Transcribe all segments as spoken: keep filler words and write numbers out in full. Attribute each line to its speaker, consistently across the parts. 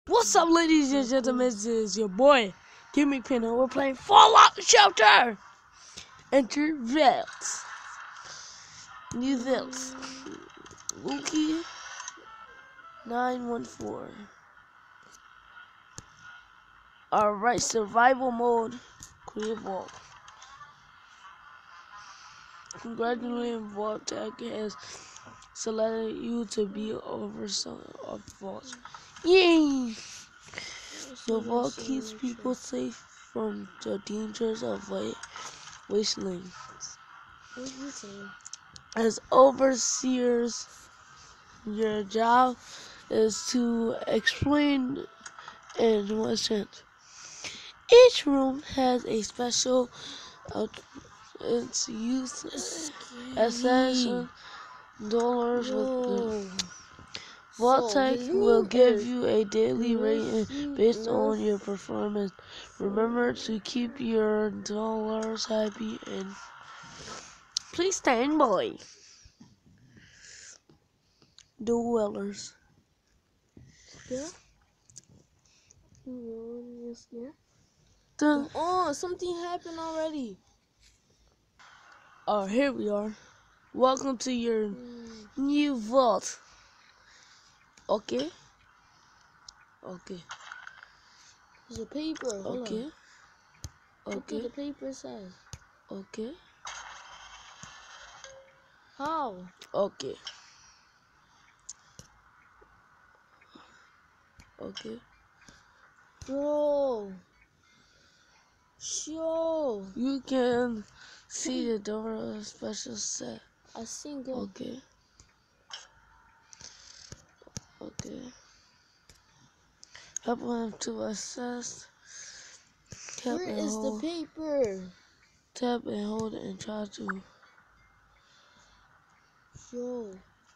Speaker 1: What's up, ladies and gentlemen? This is your boy, Kimmy Pinner. We're playing Fallout Shelter! Enter Velt. New Velt. Luki nine one four. Alright, survival mode. Create vault. Congratulations, Vault Tech has selected you to be over some of vault. Yay! The vault keeps people safe from the dangers of wa wastelands.
Speaker 2: What are you saying?
Speaker 1: As overseers, your job is to explain in what sense. Each room has a special uh, its use accession dollars with Vault-Tec
Speaker 2: So,
Speaker 1: will give you a daily
Speaker 2: Yes,
Speaker 1: rating based on
Speaker 2: yes.
Speaker 1: your performance. Remember to keep your dollars happy and please stand by. Dwellers.
Speaker 2: Yeah? Yes, yeah.
Speaker 1: Dun.
Speaker 2: Come on, something happened already.
Speaker 1: Oh, here we are. Welcome to your
Speaker 2: Mm.
Speaker 1: new vault. Okay. Okay.
Speaker 2: There's a paper. Hold
Speaker 1: Okay.
Speaker 2: on. What
Speaker 1: Okay.
Speaker 2: did the paper say?
Speaker 1: Okay.
Speaker 2: How?
Speaker 1: Okay. Okay.
Speaker 2: Bro. Show.
Speaker 1: You can see the door special set.
Speaker 2: I seen good.
Speaker 1: Okay. Okay. Help him to assess. Tap
Speaker 2: Where
Speaker 1: and
Speaker 2: is the
Speaker 1: hold.
Speaker 2: paper?
Speaker 1: Tap and hold and try to.
Speaker 2: Yo.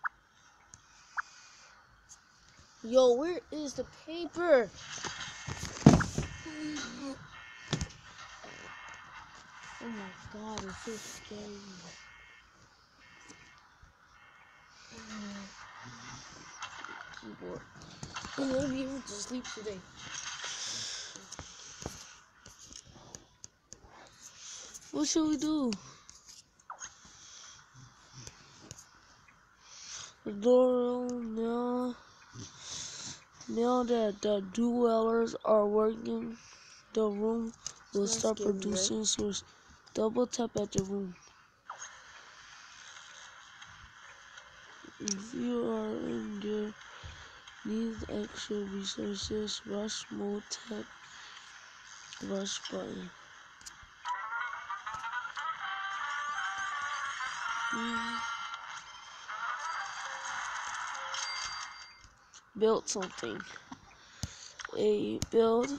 Speaker 2: Yo, where is the paper? Oh my god, it's so scary. Keyboard. I'm gonna be able to sleep today.
Speaker 1: What should we do? The door now. Now that the dwellers are working, the room will
Speaker 2: It's not
Speaker 1: start
Speaker 2: scary,
Speaker 1: producing
Speaker 2: right?
Speaker 1: source. Double tap at the room. If you are in there, need extra resources, rush mode, tap rush button. Mm. Build something. A build.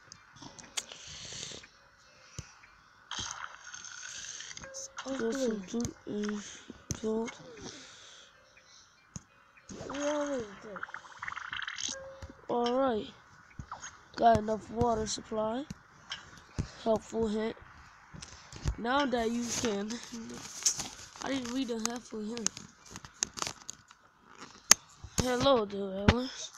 Speaker 1: Build something. A build. Alright. Got enough water supply. Helpful hint. Now that you can. I didn't read the helpful hint. Hello, dwellers.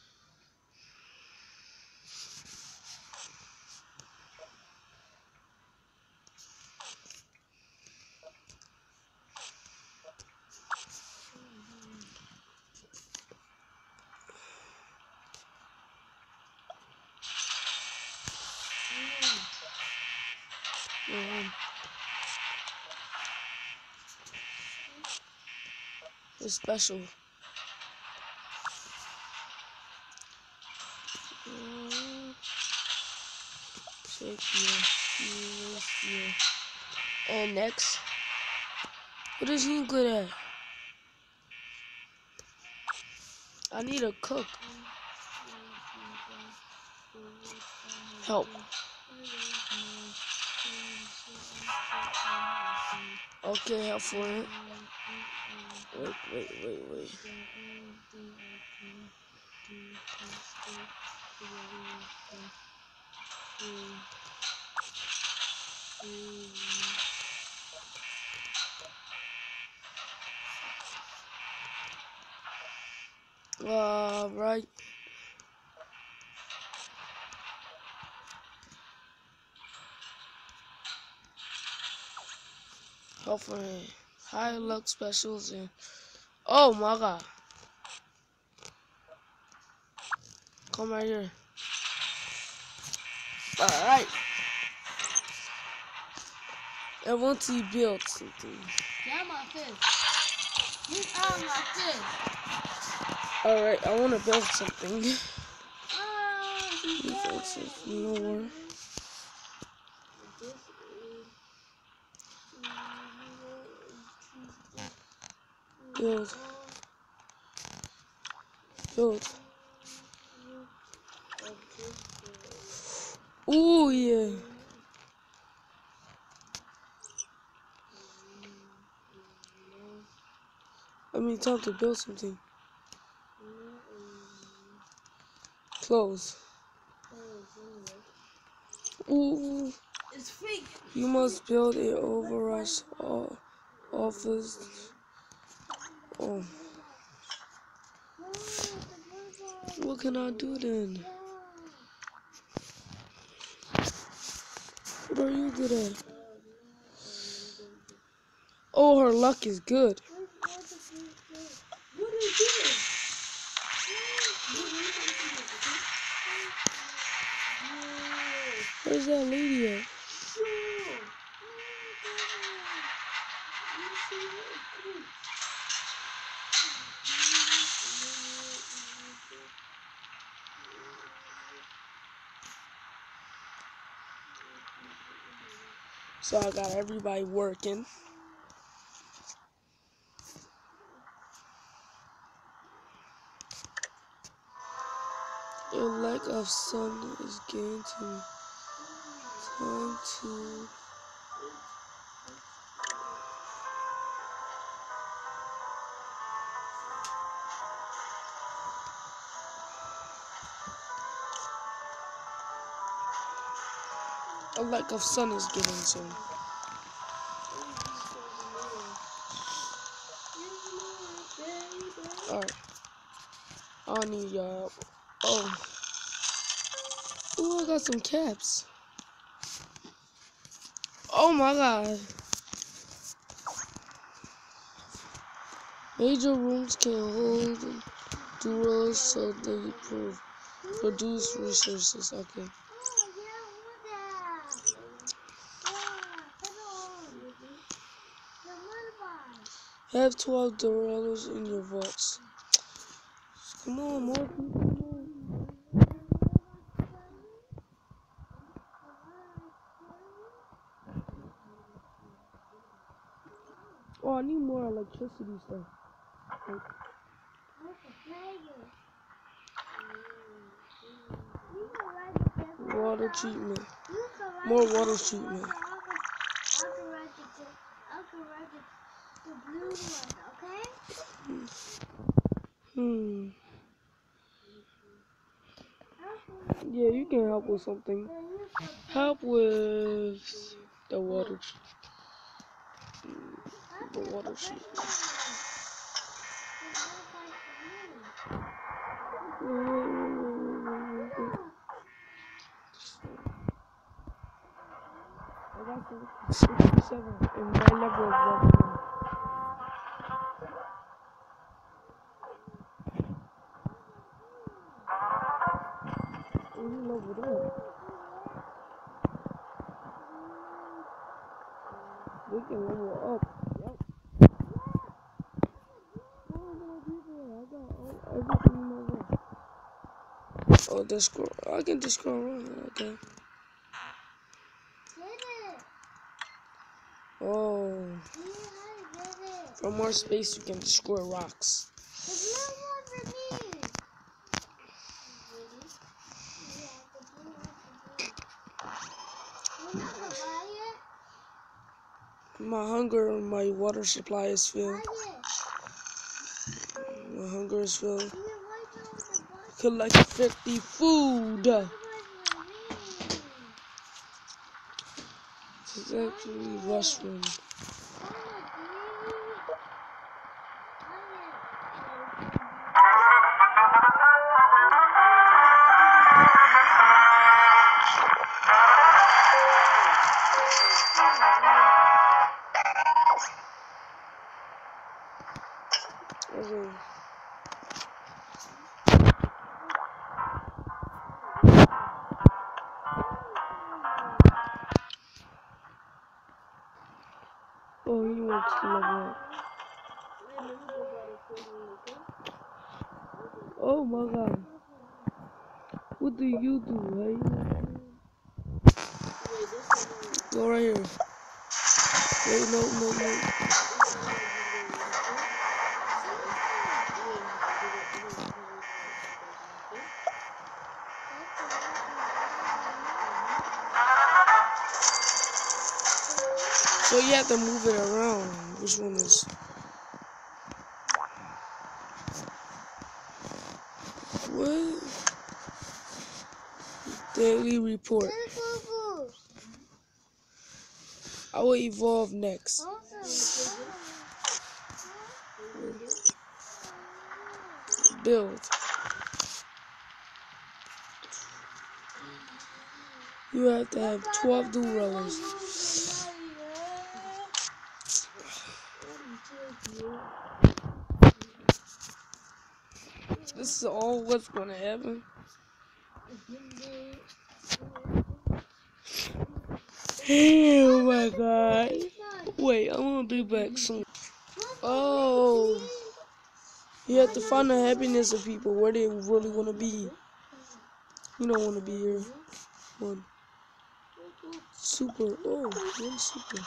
Speaker 1: Um, it's special. Uh, check here, here, here. And next, what is he good at? I need a cook. Help. Okay, help for it. Wait, wait, wait, wait. All right. Hopefully, high luck specials and oh my god, come right here. All right, and once he built something.
Speaker 2: Get my fish. Get out of my fish.
Speaker 1: All right, I want to build something.
Speaker 2: Ah, he's
Speaker 1: Build something more. Build. Build. Ooh, yeah. I mean, time to build something. Close. Ooh.
Speaker 2: It's fake.
Speaker 1: You must build a overrush office. Oh. What can I do then? What are you good at? Oh, her luck is good.
Speaker 2: What is this?
Speaker 1: Where's that lady at? So I got everybody working. Your lack of sun is getting to me. Time to a lack of sun is getting to me. Alright. I don't need your help. Oh. Ooh, I got some caps. Oh my god. Major rooms can hold duos so they prove, produce resources. Okay. Have twelve Dorados in your vaults. Come on, more people. Oh, I need more electricity stuff. Like, water treatment. More water treatment. Hmm. Yeah, you can help with something. Help with the water. The water treatment. I got to sixty-seven in my level of water. Oh, you leveled up. We can level up. Yep. Oh, more people. I got all, everything in my way. Oh, the scroll. I can just scroll around. Okay. Oh. For more space, you can destroy rocks. My hunger, my water supply is filled. My hunger is filled. Collect fifty food. This is actually restroom. my god. What do you do, hey? Go right here. Wait, no, no, no. So you have to move it around. Which one is? What? Daily report. I will evolve next. Build. You have to have twelve dual rollers. This is all what's gonna happen. Oh my god. Wait, I'm gonna be back soon. Oh. You have to find the happiness of people, where they really want to be. You don't want to be here. One. Super. Oh, one super.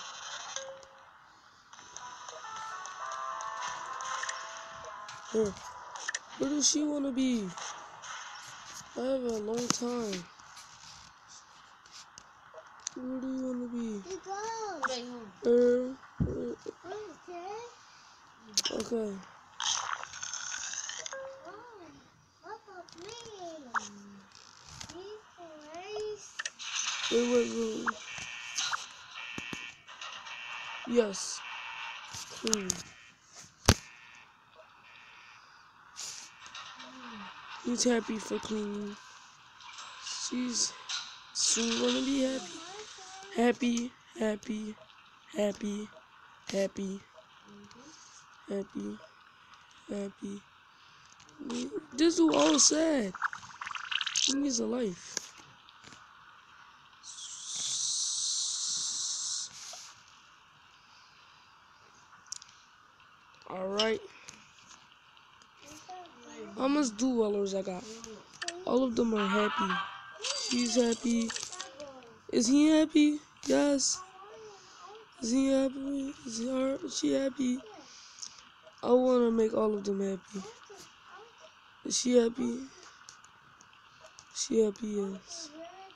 Speaker 1: Here. Where does she want to be? I have a long time. Where do you want to be? Er, er, okay. Wait, wait, wait. Yes. Clean. He's happy for cleaning. She's soon gonna be happy. Happy, happy, happy, happy, happy, happy. This dude all sad. He needs a life. Alright. How much duellers I got? All of them are happy. She's happy. Is he happy? Yes. Is he happy? Is he her? Is she happy? I want to make all of them happy. Is she happy? She happy, yes.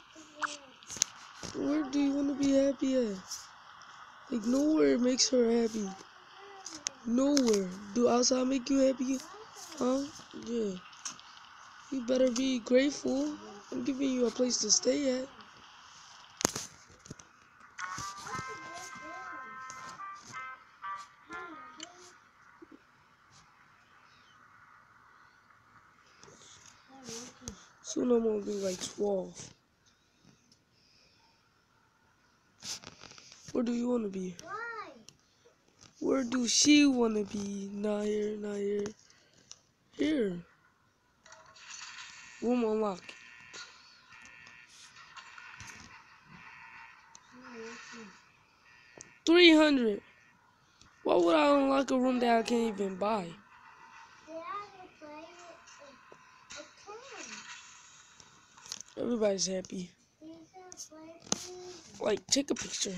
Speaker 1: Where do you want to be happy at? Like, nowhere makes her happy. Nowhere. Do outside make you happy? Huh? Yeah. You better be grateful. I'm giving you a place to stay at. Soon I'm gonna be like twelve. Where do you want to be? Where do she want to be? Not here, not here. Here. Room unlock. three hundred. Why would I unlock a room that I can't even buy? Everybody's happy. Like, take a picture.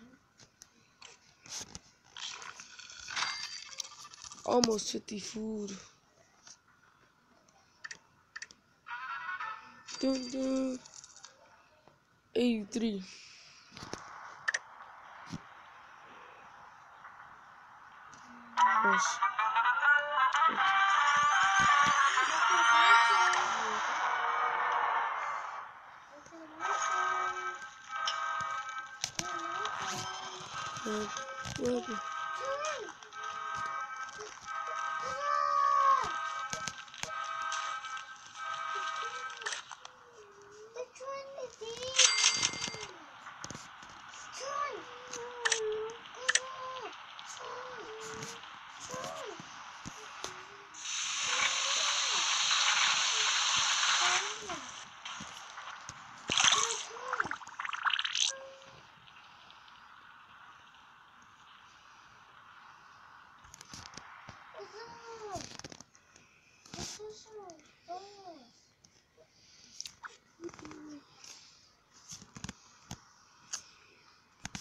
Speaker 1: Almost fifty food. Dun, dun. eighty-three. Yes. Uh, what happened?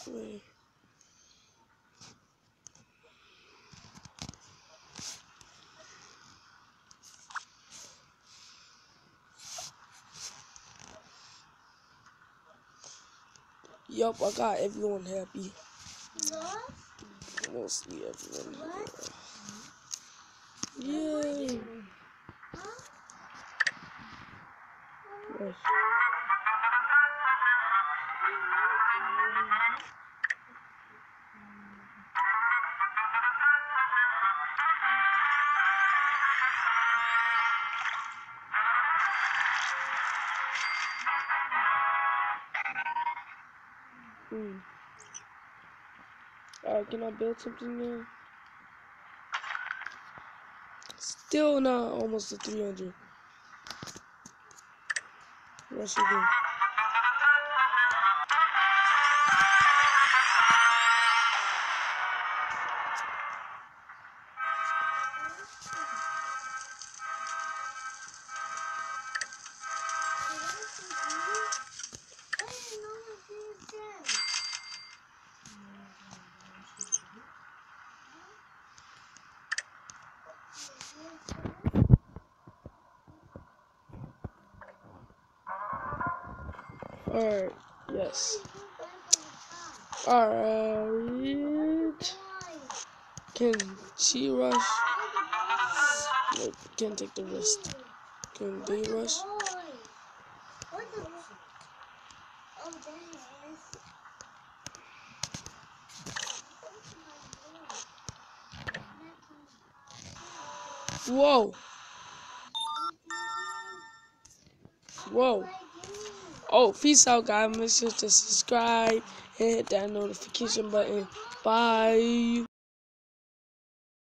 Speaker 1: Wait. Yup, I got everyone happy. Mostly everyone. Yay! Nice. Hmm. Alright, can I build something now? Still not almost to three hundred. What should I do? Alright, yes. Alright. Can she rush? Nope, can't take the risk. Can they rush? Whoa! Whoa! Oh, peace out, guys. Make sure to subscribe and hit that notification button. Bye.